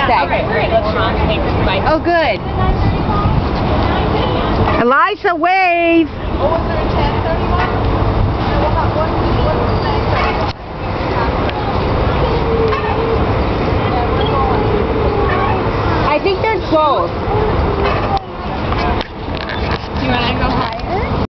say. Okay, great. Bye. Oh, good. Eliza, wave. Oh, was there a 1031? We'll have one I think there's both.